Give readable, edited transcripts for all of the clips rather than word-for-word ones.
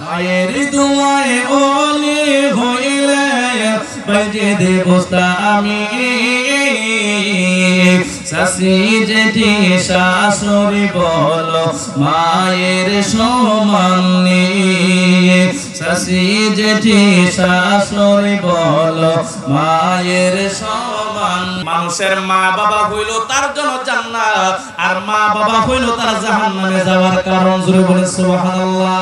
মায়ের দুয়ায় ওলি হইলে বাজে দেবস্তা আমি শাশি জেঠি শাশুড়ি বলো মায়ের সমান শাশি জেঠি শাশুড়ি বলো মায়ের সমান। মানুষের মা বাবা হইল তার জন্য জান্নাত, আর মা বাবা হইল তার জাহান্নামে যাওয়ার কারণ। জোরে বলেন সুবহানাল্লাহ।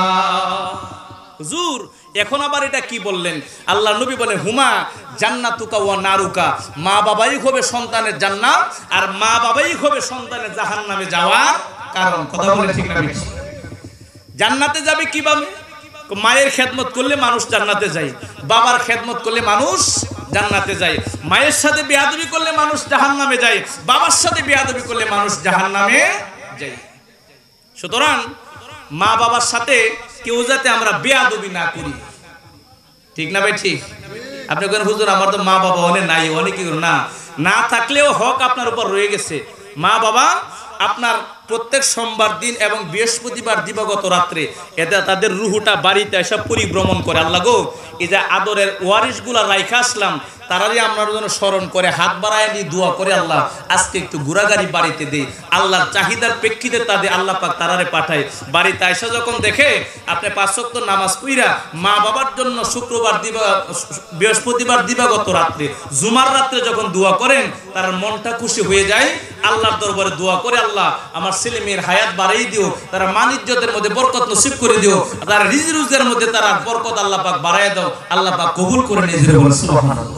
হুজুর এখন আবার এটা কি বললেন? আল্লাহ নবী বলেন হুমা জান্নাতুকা ওয়া নারুকা, মা বাবাই হবে সন্তানের জান্নাত আর মা বাবাই হবে সন্তানের জাহান্নামে যাওয়ার কারণ। কথা বলে ঠিক না? জান্নাতে যাবে কিভাবে? মায়ের খেদমত করলে মানুষ জান্নাতে যায়, বাবার খেদমত করলে মানুষ জান্নাতে যায়। মায়ের সাথে বেয়াদবি করলে মানুষ জাহান্নামে যায়, বাবার সাথে বেয়াদবি করলে মানুষ জাহান্নামে যায়। সুতরাং মা বাবার সাথে কেউ যাতে আমরা বেয়াদবি না করি, ঠিক না ভাই? ঠিক। আপনি কেন হুজুর আমার তো মা বাবা অনেক নাই, অনেক না থাকলেও হক আপনার উপর রয়ে গেছে। মা বাবা আপনার প্রত্যেক সোমবার দিন এবং বৃহস্পতিবার দিবাগত রাত্রে এতে তাদের রুহুটা বাড়িতে এসব পরিভ্রমণ করে। আল্লাহ গো, এই যে আদরের ওয়ারিশগুলা রাইখা আসলাম তারারই আপনার জন্য স্মরণ করে হাত বাড়ায় দিয়ে দোয়া করে আল্লাহ আজকে একটু ঘোরাগাড়ি বাড়িতে দেই। আল্লাহর চাহিদার প্রেক্ষিতে তাদের আল্লাহ পাক তারারে পাঠায়। বাড়িতে আইসা যখন দেখে আপনি 5 ওয়াক্ত নামাজ পড়া মা বাবার জন্য শুক্রবার বৃহস্পতিবার দিবাগত রাত্রে জুমার রাত্রে যখন দোয়া করেন তার মনটা খুশি হয়ে যায়। আল্লাহর দরবারে দোয়া করে আল্লাহ আমার ছেলে মেয়ের হায়াত বাড়াই দিও, তারা মানিজ্যতের মধ্যে বরকত নসিব করে দিও, তারা রিজি রুজির মধ্যে তারা বরকত আল্লাহ পাক বাড়ায় দাও, আল্লাহ পাক কবুল করে নিয়ে বলে সুবহানাল্লাহ।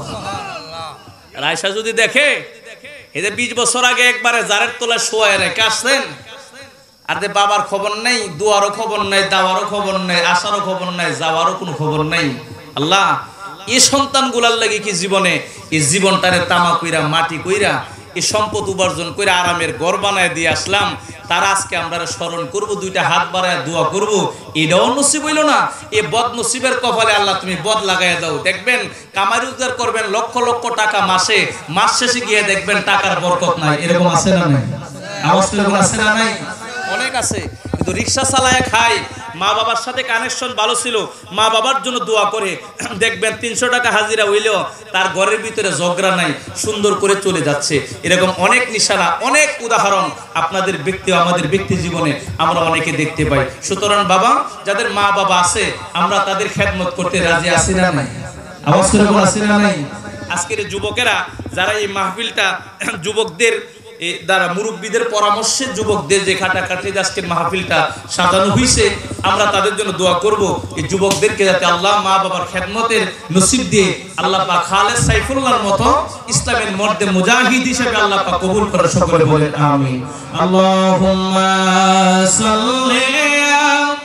রাইসা যদি দেখে এই যে 20 বছর আগে একবারে জারের তলায় শোয়ায় রেখে আসছেন, আর যে বাবার খবর নাই, দুয়ারও খবর নাই, দাওয়ারও খবর নাই, আসারও খবর নাই, যাওয়ারও কোনো খবর নাই। আল্লাহ এই সন্তানগুলার লাগি কি জীবনে এই জীবনটারে তামা কইরা মাটি কইরা এই সম্পদ উপার্জন করে আরামের ঘর বানায় দিয়ে আসলাম, তারা আজকে আমরা স্মরণ করব, দুইটা হাত বাড়ায় দোয়া করব, এটাও নসিব হইল না। এই বদ নসিবের কপালে আল্লাহ তুমি বদ লাগাইয়া দাও। দেখবেন কামাই রোজগার করবেন লক্ষ লক্ষ টাকা মাসে, মাস শেষে গিয়ে দেখবেন টাকার বরকত নাই। এরকম আছে না নাই? আওয়াজ এরকম আছে না নাই? অনেক আছে। কিন্তু রিক্সা চালায় খায়, মা বাবার সাথে কানেকশন ভালো ছিল, মা বাবার জন্য দোয়া করে, দেখবেন 300 টাকা হাজিরা হইলেও তার ঘরের ভিতরে ঝগড়া নাই, সুন্দর করে চলে যাচ্ছে। এরকম অনেক নিশানা, অনেক উদাহরণ আপনাদের ব্যক্তি আমাদের ব্যক্তি জীবনে আমরা অনেকে দেখতে পাই। সুতরাং বাবা যাদের মা বাবা আছে আমরা তাদের খেদমত করতে রাজি আছি না নাই? আওয়াজ করে বল আছি না নাই? আজকের যুবকেরা যারা এই মাহফিলটা যুবকদের দ্বারা মুরব্বীদের পরামর্শে যুবকদের যে কাটাকাটি আজকের মাহফিলটা সাজানো হয়েছে, আমরা তাদের জন্য দোয়া করব এই যুবকদেরকে যাতে আল্লাহ মা বাবার খেদমতের নসিব দিয়ে আল্লাহ পাক খালেদ সাইফুল্লাহর মতো ইসলামের মর্দে মুজাহিদ হিসেবে আল্লাহ পাক কবুল করে। সকলে বলেন আমিন। আল্লাহুম্মা সাল্লি আলা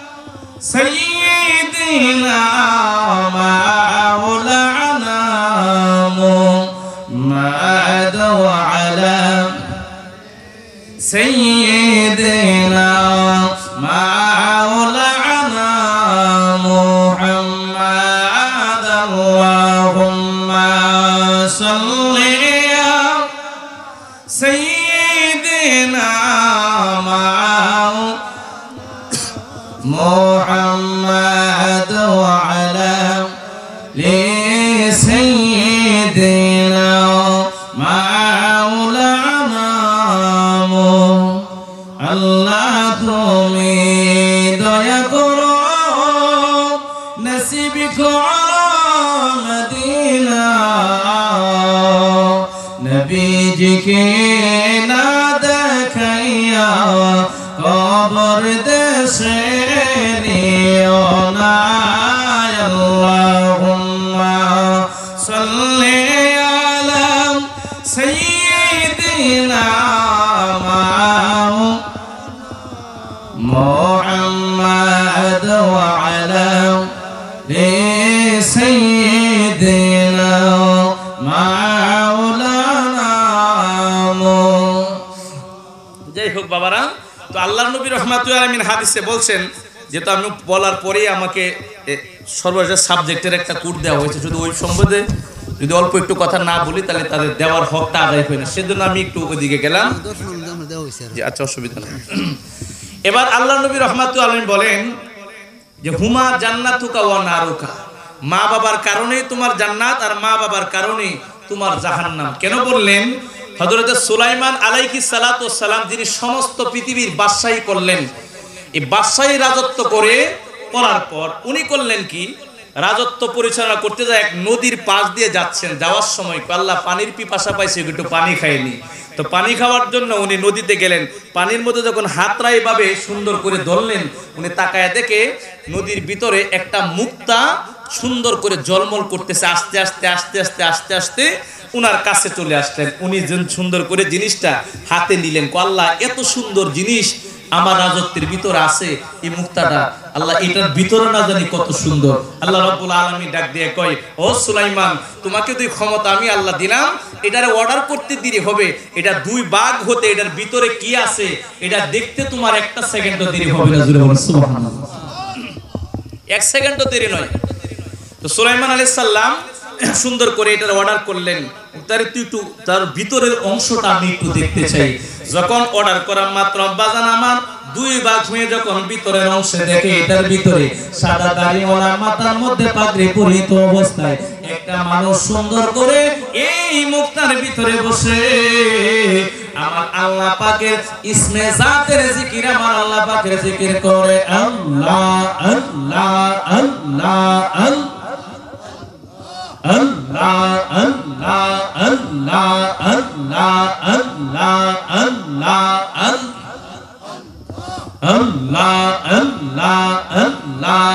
সাইয়্যিদিনা মাওলানা মুহাম্মাদ ওয়া আলা سيدنا مولانا محمد اللهم صل على سيدنا محمد وعلى سيدنا আল্লাহ তুমি দয়া করো নসিব করো মদিনা নবীজিকে না দেখাইয়া কবর দেশে নিও না। আল্লাহুম্মা সাল্লি আলা সাইয়্যিদিনা محمد وعلى سيدنا مولانا। যাই হোক বাবারা, তো আল্লাহর নবী রাহমাতুল্লাহ আলামিন হাদিসে বলছেন, যেটা আমি বলার পরেই আমাকে সর্বশেষ সাবজেক্টের একটা কোড দেওয়া হয়েছে, শুধু ওই সম্বন্ধে যদি অল্প একটু কথা না বলি তাহলে তাদের দেওয়ার হকটা আদায় হয় না, সেজন্য আমি একটু ওদিকে গেলাম। আচ্ছা, অসুবিধা নেই। এবার আল্লাহ নবী রাহমাতুল্লাহ আলাইহি বলেন যে হুমা জান্নাতুকা ওয়া নারুকা, মা বাবার কারণেই তোমার জান্নাত আর মা বাবার কারণেই তোমার জাহান্নাম। কেন বললেন? হযরত সুলাইমান আলাইহিস সালাতু ওয়াস সালাম যিনি সমস্ত পৃথিবীর বাদশাহী করলেন, এই বাদশাহী রাজত্ব করার পর উনি করলেন কি, রাজত্ব পরিচালনা করতে যায় এক নদীর পাশ দিয়ে যাচ্ছেন, যাওয়ার সময় আল্লাহ পানির পিপাসা পাইছে, একটু পানি খায়নি, তো পানি খাওয়ার জন্য উনি নদীতে গেলেন। পানির মধ্যে যখন হাতরা এইভাবে সুন্দর করে ধরলেন, উনি তাকায় দেখে নদীর ভিতরে একটা মুক্তা সুন্দর করে জলমল করতেছে। আস্তে আস্তে আস্তে আস্তে আস্তে আস্তে উনার কাছে চলে আসলেন। উনি যেন সুন্দর করে জিনিসটা হাতে নিলেন, আল্লাহ এত সুন্দর জিনিস আমার রাজত্বের ভিতরে আছে, এই মুক্তাটা আল্লাহ এটার ভিতরে না জানি কত সুন্দর। আল্লাহ রাব্বুল আলামিন ডাক দিয়ে কয়, ও সুলাইমান, তোমাকে দুই ক্ষমতা আমি আল্লাহ দিলাম, এটারে অর্ডার করতে দেরি হবে, এটা দুই ভাগ হতে এটার ভিতরে কি আছে এটা দেখতে তোমার একটা সেকেন্ডও দেরি হবে না। জোরে বলেন সুবহানাল্লাহ। এক সেকেন্ডও দেরি নয়। তো সুলাইমান আলাইহিস সালাম সুন্দর করে এটার অর্ডার করলেন, তার ভিতরের অংশটা আমি একটু দেখতে চাই। যখন অর্ডার করা মাত্র বাজান আমার দুই ভাগ হয়ে যখন ভিতরের অংশে দেখে, এটার ভিতরে সাদা দাড়িওয়ালা, মাথার মধ্যে পাগড়ি পরিহিত অবস্থায় একটা মানুষ সুন্দর করে এই মুক্তার ভিতরে বসে আমার আল্লাহ পাকের ইসমে জাতের জিকির, আমার আল্লাহ পাকের জিকির করে, আল্লাহ আল্লাহ আল্লাহ আল্লাহ আল্লাহ আল্লাহ আল্লাহ আল্লাহ আল্লাহ আল্লাহ আল্লাহ আল্লাহ আল্লাহ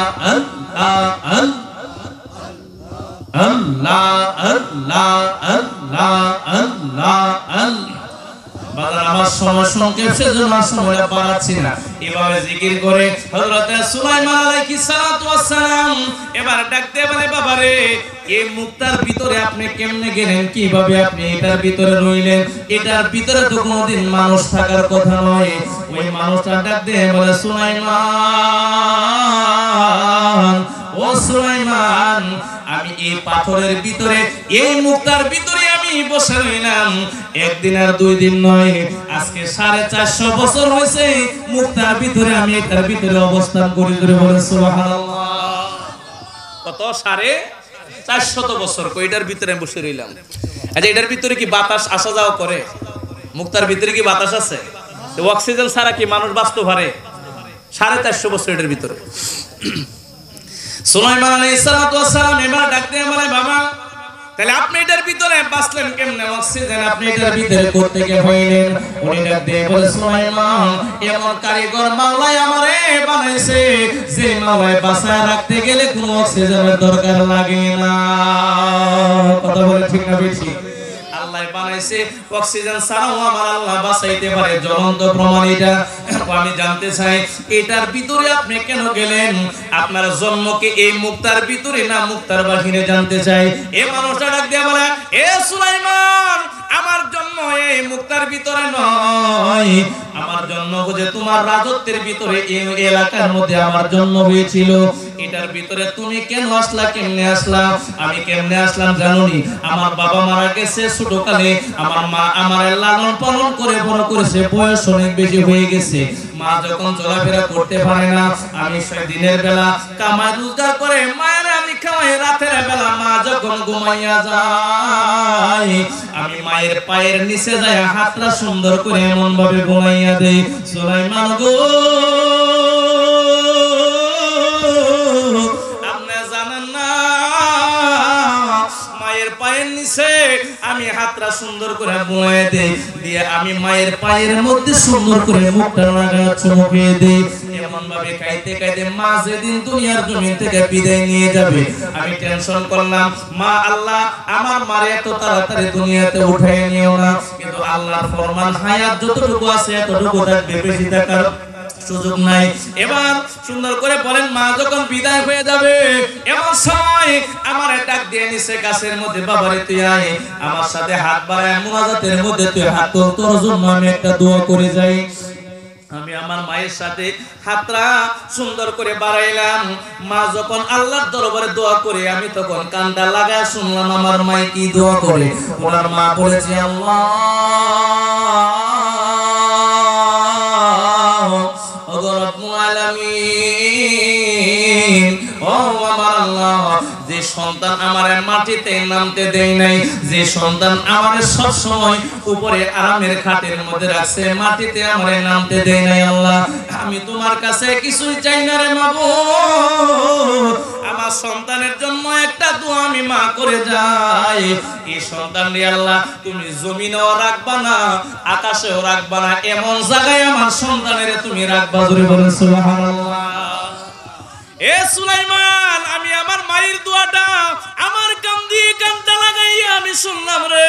আল্লাহ আল্লাহ আল্লাহ আল্লাহ। আমার সময় সংক্ষেপ, সেজন্য সময় বাড়াচ্ছি না। এভাবে জিকির করে হযরত সুলাইমান আলাইহিস সালাতু ওয়াস সালাম এবার ডাকতে বলে, বাবারে এই মুক্তার ভিতরে আপনি কেমনে গেলেন, কিভাবে আপনি এটার ভিতরে রইলেন? এটার ভিতরে তো কোনোদিন মানুষ থাকার কথা নয়। ওই মানুষটা ডাক দিয়ে বলে, সুলাইমান, ও সুলাইমান, আমি এই পাথরের ভিতরে, এই মুক্তার ভিতরে আমি বসে রইলাম, একদিন আর দুই দিন নয়, আজকে 450 বছর হয়েছে মুক্তার ভিতরে আমি এটার ভিতরে অবস্থান করি। ধরে বলে সুবহানাল্লাহ। কত? 450 বছর এটার ভিতরে আমি বসে রইলাম। আচ্ছা, এটার ভিতরে কি বাতাস আসা যাওয়া করে? মুক্তার ভিতরে কি বাতাস আছে? অক্সিজেন ছাড়া কি মানুষ বাঁচতে পারে? 450 বছর এটার ভিতরে। সুলাইমান আলাইহিস সালাতু ওয়াস সালাম এবার ডাক দিয়ে বলে, বাবা তাহলে আপনি এটার ভিতরে বাঁচলেন কেমনে? অক্সিজেন আপনি এটার ভিতরে করতে কে হইলেন? উনি ডাক দিয়ে বলে, সুলাইমান, এমন কারিগর মাওলাই আমারে বানাইছে যে মাওলাই বাঁচায় রাখতে গেলে কোনো অক্সিজেনের দরকার লাগে না। কথা বলে ঠিক না বেশি? আল্লাহ বানাইছে অক্সিজেন ছাড়াও আমার আল্লাহ বাঁচাইতে পারে, জ্বলন্ত প্রমাণ এটা। আমি জানতে চাই এটার ভিতরে আপনি কেন গেলেন? আপনার জন্ম কি এই মুক্তার ভিতরে না মুক্তার বাহিরে জানতে চাই। এই মানুষটা ডাক দিয়ে বলে, এ সুলাইমান, আমার জন্ম এই মুক্তার ভিতরে নয়, আমার জন্ম যে তোমার রাজত্বের ভিতরে, এই এলাকার মধ্যে আমার জন্ম হয়েছিল। এটার ভিতরে তুমি কেন আসলা, কেমনে আসলা? আমি কেমনে আসলাম জানোনি? আমার বাবা মারা গেছে ছোটকালে, আমার মা আমার লালন পালন করে বড় করেছে, বয়স অনেক বেশি হয়ে গেছে। মা যখন চলাফেরা করতে পারে না, আমি দিনের বেলা কামাই রোজগার করে মায়ের আমি খাওয়াই, রাতের বেলা মা যখন ঘুমাইয়া যায় আমি মায়ের পায়ের নিচে যায় হাতটা সুন্দর করে এমন ভাবে ঘুমাইয়া দেই। সুলাইমান গো, আপনি জানেন না মায়ের পায়ের নিচে আমি হাতটা সুন্দর করে ঘুমাইয়া দেই, দিয়ে আমি মায়ের পায়ের মধ্যে সুন্দর করে মুখটা লাগা চুমুকিয়ে দেই। এমন ভাবে খাইতে খাইতে মা যেদিন দুনিয়ার জমিন থেকে বিদায় নিয়ে যাবে, আমি টেনশন করলাম, মা আল্লাহ আমার মারে এত তাড়াতাড়ি দুনিয়াতে উঠায় নিও না। কিন্তু আল্লাহর ফরমান, হায়াত যতটুকু আছে এতটুকু থাকবে, বেশি থাকার সুযোগ নাই। এবার সুন্দর করে বলেন, মা যখন বিদায় হয়ে যাবে এমন সময় আমার ডাক দিয়ে নিচে গাছের মধ্যে, বাবারে তুই আয় আমার সাথে হাত বাড়ায় মুনাজাতের মধ্যে তুই হাত তোল, তোর জন্য আমি একটা দোয়া করে যাই। আমি আমার মায়ের সাথে হাতরা সুন্দর করে বাড়াইলাম। মা যখন আল্লাহর দরবারে দোয়া করে, আমি তখন কান্দা লাগায় শুনলাম আমার মায়ে কি দোয়া করে। ওনার মা বলেছে, আল্লাহ রব্বুল আলামিন, ও আমার আল্লাহ, যে সন্তান আমারে মাটিতে নামতে দেয় নাই, যে সন্তান আমারে সব সময় উপরে আরামের খাটের মধ্যে রাখছে, মাটিতে আমারে নামতে দেয় নাই আল্লাহ, আমি তোমার কাছে কিছুই চাই না রে মাবুদ। আমার সন্তানের জন্য একটা দোয়া আমি মা করে যাই, এই সন্তান রে আল্লাহ তুমি জমিনেও রাখবা না, আকাশেও রাখবা না, এমন জায়গায় আমার সন্তানের তুমি রাখবা। জোরে বলেন সুবহানাল্লাহ। এ সুলাইমান, আমি আমার মায়ের দোয়াটা আমার কান দিয়ে কানটা লাগাইয়া আমি শুনলাম রে।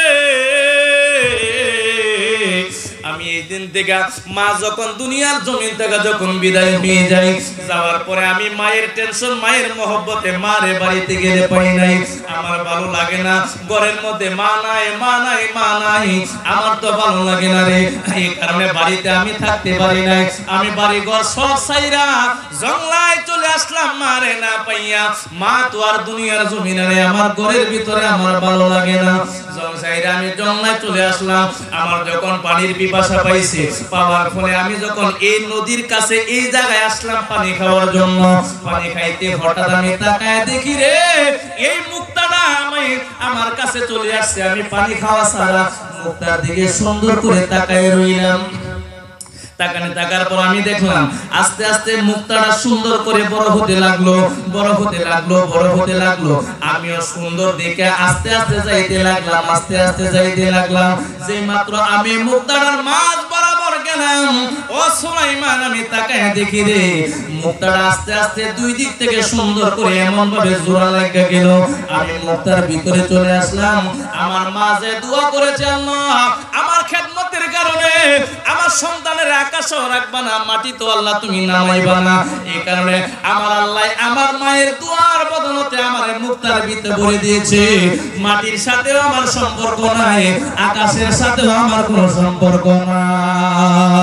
আমি এই দিন থেকে মা যখন দুনিয়ার জমিন থেকে যখন বিদায় নিয়ে যাই, যাওয়ার পরে আমি মায়ের টেনশন, মায়ের মহব্বতে মারে বাড়িতে গেলে পাই নাই, আমার ভালো লাগে না। ঘরের মধ্যে মা নাই, মা নাই, মা নাই, আমার তো ভালো লাগে না রে। এই কারণে বাড়িতে আমি থাকতে পারি নাই, আমি বাড়ি ঘর সব ছাইরা জঙ্গলায় চলে আসলাম মারে না পাইয়া। মা তো আর দুনিয়ার জমিনে নেই, আমার ঘরের ভিতরে আমার ভালো লাগে না, আমি জঙ্গলায় চলে আসলাম। আমার যখন পানির পিপাসা পাইছে, পাওয়ার ফলে আমি যখন এই নদীর কাছে এই জায়গায় আসলাম পানি খাওয়ার জন্য, পানি খাইতে হঠাৎ আমি তাকায় দেখি রে এই মুক্তাটা আমার কাছে চলে আসছে। আমি পানি খাওয়া ছাড়া মুক্তার দিকে সুন্দর করে তাকায় রইলাম। তাকার পর আমি দেখলাম আস্তে আস্তে মুক্তাটা সুন্দর করে বড় হতে লাগলো, বড় হতে লাগলো, বড় হতে লাগলো। আমিও সুন্দর দেখে আস্তে আস্তে যাইতে লাগলাম, আস্তে আস্তে যাইতে লাগলাম। যে মাত্র আমি মুক্তাটার মাঝ বরাবর গেলাম, ও সুলাইমান, আমি তাকায় দেখি রে মুক্তাটা আস্তে আস্তে দুই দিক থেকে সুন্দর করে এমন ভাবে জোড়া লাগা গেল। আমি মুক্তার ভিতরে চলে আসলাম। আমার মাঝে দোয়া করেছে, আল্লাহ আমার খেদমতের কারণে আমার সন্তানের আকাশও রাখবা না, মাটি তো আল্লাহ তুমি নামাইবা না। এই কারণে আমার আল্লাহ আমার মায়ের দোয়ার বদলতে আমার মুক্তার ভিতরে বলে দিয়েছে, মাটির সাথেও আমার সম্পর্ক নাই, আকাশের সাথেও আমার কোনো সম্পর্ক নাই।